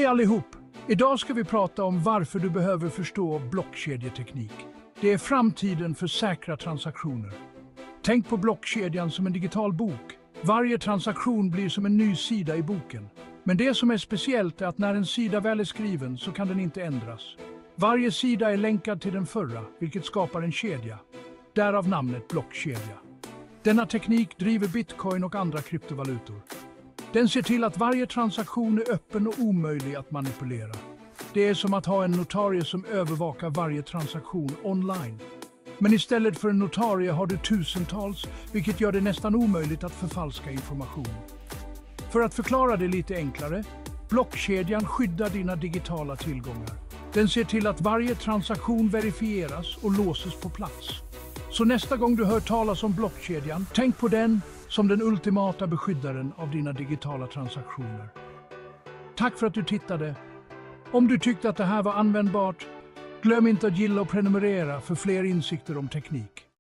Hej allihop! Idag ska vi prata om varför du behöver förstå blockkedjeteknik. Det är framtiden för säkra transaktioner. Tänk på blockkedjan som en digital bok. Varje transaktion blir som en ny sida i boken. Men det som är speciellt är att när en sida väl är skriven så kan den inte ändras. Varje sida är länkad till den förra, vilket skapar en kedja. Därav namnet blockkedja. Denna teknik driver bitcoin och andra kryptovalutor. Den ser till att varje transaktion är öppen och omöjlig att manipulera. Det är som att ha en notarie som övervakar varje transaktion online. Men istället för en notarie har du tusentals, vilket gör det nästan omöjligt att förfalska information. För att förklara det lite enklare, blockkedjan skyddar dina digitala tillgångar. Den ser till att varje transaktion verifieras och låses på plats. Så nästa gång du hör talas om blockkedjan, tänk på den som den ultimata beskyddaren av dina digitala transaktioner. Tack för att du tittade. Om du tyckte att det här var användbart, glöm inte att gilla och prenumerera för fler insikter om teknik.